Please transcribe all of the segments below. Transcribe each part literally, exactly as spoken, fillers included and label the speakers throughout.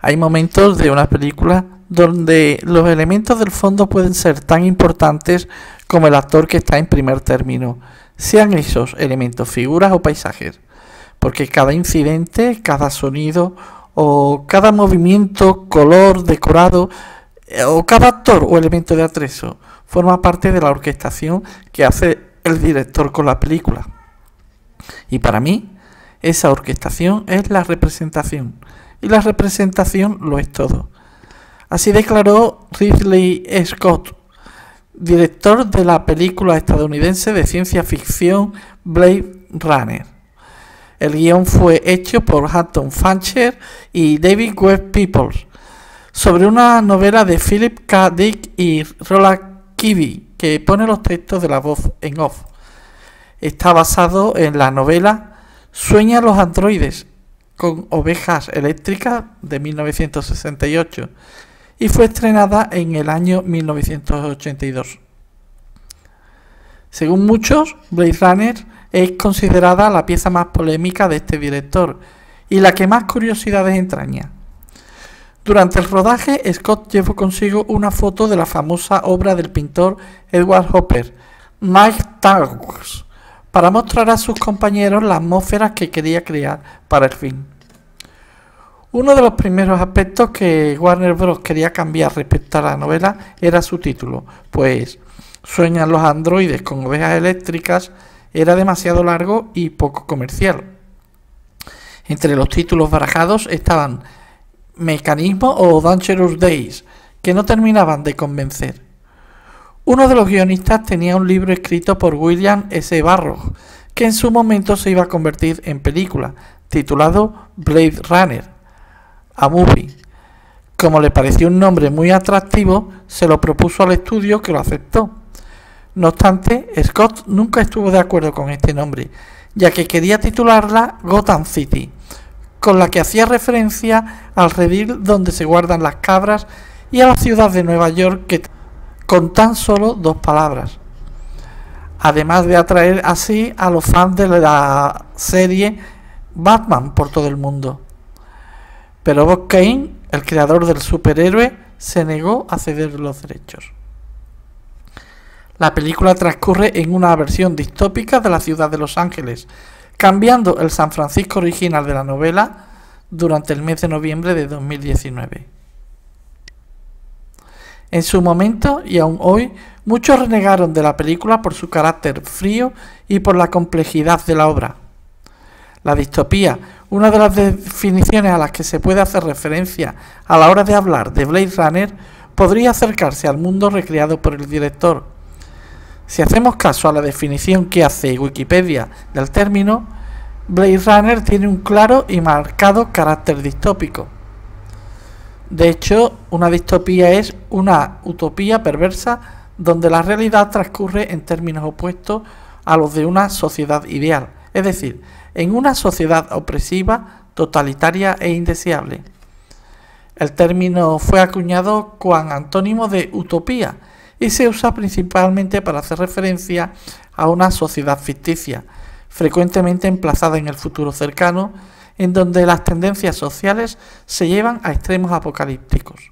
Speaker 1: Hay momentos de una película donde los elementos del fondo pueden ser tan importantes como el actor que está en primer término, sean esos elementos figuras o paisajes, porque cada incidente, cada sonido o cada movimiento, color, decorado o cada actor o elemento de atrezo forma parte de la orquestación que hace el director con la película. Y para mí, esa orquestación es la representación, y la representación lo es todo. Así declaró Ridley Scott, director de la película estadounidense de ciencia ficción Blade Runner. El guión fue hecho por Hampton Fancher y David Webb Peoples, sobre una novela de Philip K. Dick y Roland Kirby, que pone los textos de la voz en off. Está basado en la novela Sueñan los androides con ovejas eléctricas de mil novecientos sesenta y ocho y fue estrenada en el año mil novecientos ochenta y dos. Según muchos, Blade Runner es considerada la pieza más polémica de este director y la que más curiosidades entraña. Durante el rodaje, Scott llevó consigo una foto de la famosa obra del pintor Edward Hopper, Night Talks, para mostrar a sus compañeros la atmósfera que quería crear para el film. Uno de los primeros aspectos que Warner Bros. Quería cambiar respecto a la novela era su título, pues Sueñan los androides con ovejas eléctricas era demasiado largo y poco comercial. Entre los títulos barajados estaban Mecanismo o Dangerous Days, que no terminaban de convencer. Uno de los guionistas tenía un libro escrito por William S. Burroughs, que en su momento se iba a convertir en película, titulado Blade Runner, a Movie. Como le pareció un nombre muy atractivo, se lo propuso al estudio, que lo aceptó. No obstante, Scott nunca estuvo de acuerdo con este nombre, ya que quería titularla Gotham City, con la que hacía referencia al redil donde se guardan las cabras y a la ciudad de Nueva York, que con tan solo dos palabras, además de atraer así a los fans de la serie Batman por todo el mundo. Pero Bob Kane, el creador del superhéroe, se negó a ceder los derechos. La película transcurre en una versión distópica de la ciudad de Los Ángeles, cambiando el San Francisco original de la novela durante el mes de noviembre de dos mil diecinueve. En su momento, y aún hoy, muchos renegaron de la película por su carácter frío y por la complejidad de la obra. La distopía, una de las definiciones a las que se puede hacer referencia a la hora de hablar de Blade Runner, podría acercarse al mundo recreado por el director. Si hacemos caso a la definición que hace Wikipedia del término, Blade Runner tiene un claro y marcado carácter distópico. De hecho, una distopía es una utopía perversa donde la realidad transcurre en términos opuestos a los de una sociedad ideal, es decir, en una sociedad opresiva, totalitaria e indeseable. El término fue acuñado con antónimo de utopía y se usa principalmente para hacer referencia a una sociedad ficticia, frecuentemente emplazada en el futuro cercano, en donde las tendencias sociales se llevan a extremos apocalípticos.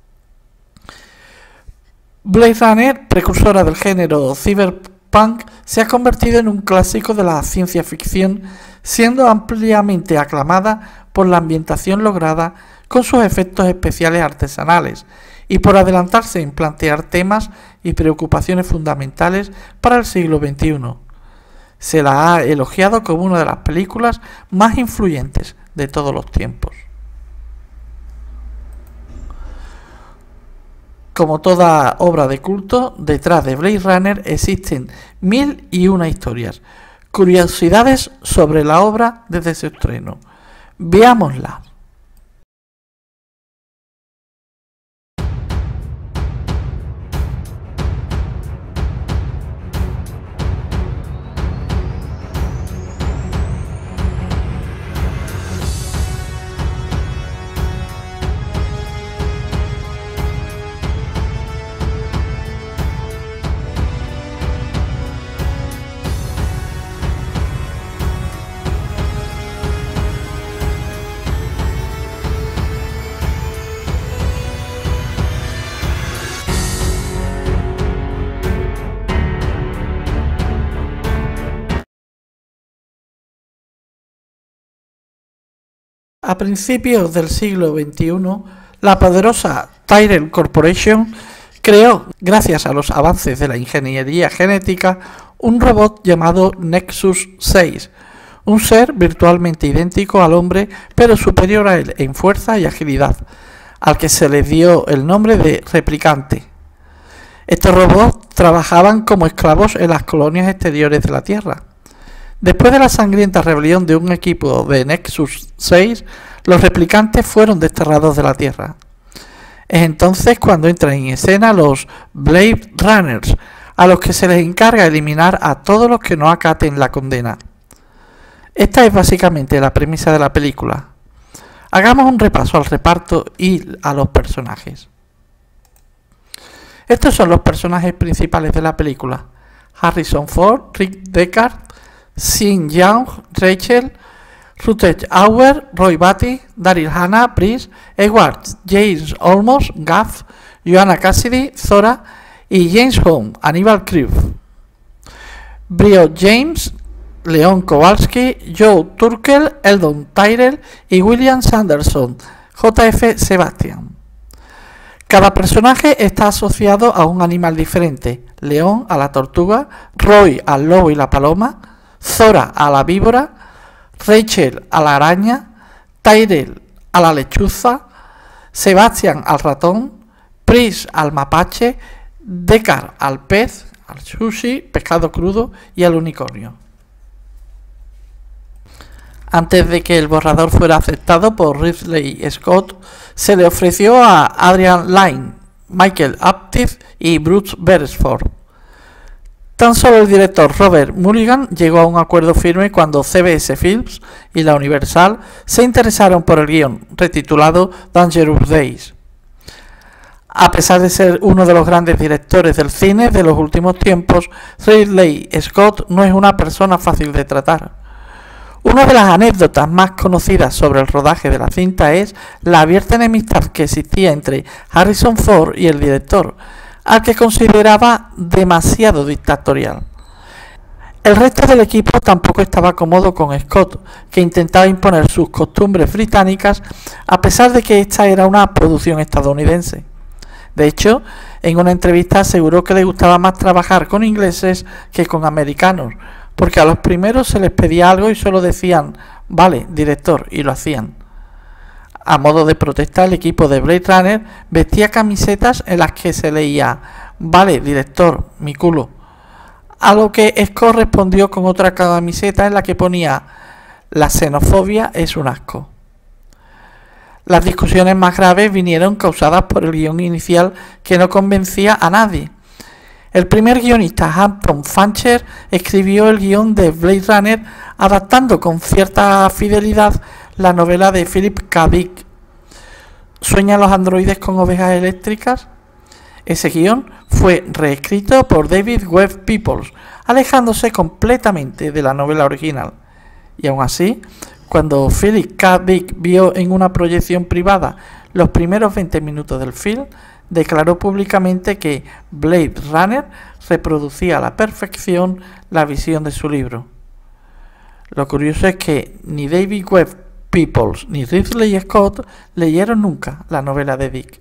Speaker 1: Blade Runner, precursora del género cyberpunk, se ha convertido en un clásico de la ciencia ficción, siendo ampliamente aclamada por la ambientación lograda con sus efectos especiales artesanales y por adelantarse en plantear temas y preocupaciones fundamentales para el siglo veintiuno. Se la ha elogiado como una de las películas más influyentes de todos los tiempos. Como toda obra de culto, detrás de Blade Runner existen mil y una historias, curiosidades sobre la obra desde su estreno. Veámosla. A principios del siglo veintiuno, la poderosa Tyrell Corporation creó, gracias a los avances de la ingeniería genética, un robot llamado Nexus seis, un ser virtualmente idéntico al hombre, pero superior a él en fuerza y agilidad, al que se le dio el nombre de Replicante. Estos robots trabajaban como esclavos en las colonias exteriores de la Tierra. Después de la sangrienta rebelión de un equipo de Nexus seis, los replicantes fueron desterrados de la Tierra. Es entonces cuando entran en escena los Blade Runners, a los que se les encarga eliminar a todos los que no acaten la condena. Esta es básicamente la premisa de la película. Hagamos un repaso al reparto y a los personajes. Estos son los personajes principales de la película: Harrison Ford, Rick Deckard, Sean Young, Rachel, Rutger Hauer, Roy Batty, Daryl Hannah, Brice, Edward James Olmos, Gaff, Joanna Cassidy, Zora y James Hong, Aníbal Cruz. Brio James, Leon Kowalski, Joe Turkel, Eldon Tyrell y William Sanderson, J F Sebastian. Cada personaje está asociado a un animal diferente: León a la tortuga, Roy al lobo y la paloma, Zora a la víbora, Rachel a la araña, Tyrell a la lechuza, Sebastian al ratón, Brice al mapache, Deckard al pez, al sushi, pescado crudo y al unicornio. Antes de que el borrador fuera aceptado por Ridley Scott, se le ofreció a Adrian Lyne, Michael Apted y Bruce Beresford. Tan solo el director Robert Mulligan llegó a un acuerdo firme cuando C B S Films y la Universal se interesaron por el guión, retitulado Dangerous Days. A pesar de ser uno de los grandes directores del cine de los últimos tiempos, Ridley Scott no es una persona fácil de tratar. Una de las anécdotas más conocidas sobre el rodaje de la cinta es la abierta enemistad que existía entre Harrison Ford y el director, al que consideraba demasiado dictatorial. El resto del equipo tampoco estaba cómodo con Scott, que intentaba imponer sus costumbres británicas a pesar de que esta era una producción estadounidense. De hecho, en una entrevista aseguró que le gustaba más trabajar con ingleses que con americanos, porque a los primeros se les pedía algo y solo decían «Vale, director», y lo hacían. A modo de protesta, el equipo de Blade Runner vestía camisetas en las que se leía «Vale, director, mi culo», a lo que Scott respondió con otra camiseta en la que ponía «La xenofobia es un asco». Las discusiones más graves vinieron causadas por el guión inicial, que no convencía a nadie. El primer guionista, Hampton Fancher, escribió el guión de Blade Runner adaptando con cierta fidelidad la novela de Philip K. Dick. ¿Sueñan los androides con ovejas eléctricas? Ese guión fue reescrito por David Webb Peoples, alejándose completamente de la novela original. Y aún así, cuando Philip K. Dick vio en una proyección privada los primeros veinte minutos del film, declaró públicamente que Blade Runner reproducía a la perfección la visión de su libro. Lo curioso es que ni David Webb Peoples ni Ridley Scott leyeron nunca la novela de Dick.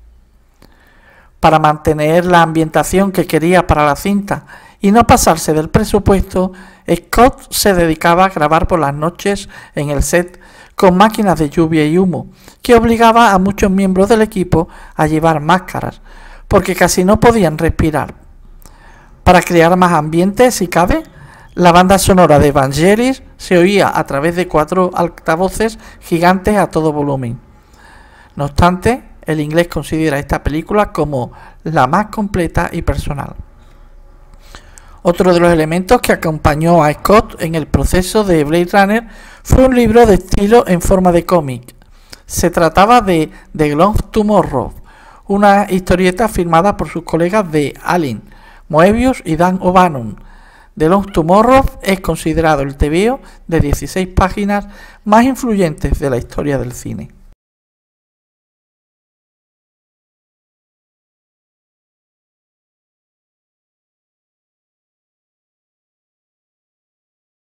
Speaker 1: Para mantener la ambientación que quería para la cinta y no pasarse del presupuesto, Scott se dedicaba a grabar por las noches en el set con máquinas de lluvia y humo, que obligaba a muchos miembros del equipo a llevar máscaras, porque casi no podían respirar. Para crear más ambiente, si cabe, la banda sonora de Vangelis se oía a través de cuatro altavoces gigantes a todo volumen. No obstante, el inglés considera esta película como la más completa y personal. Otro de los elementos que acompañó a Scott en el proceso de Blade Runner fue un libro de estilo en forma de cómic. Se trataba de The Long Tomorrow, una historieta firmada por sus colegas de Allen, Moebius y Dan O'Bannon. The Long Tomorrow es considerado el tebeo de dieciséis páginas más influyentes de la historia del cine.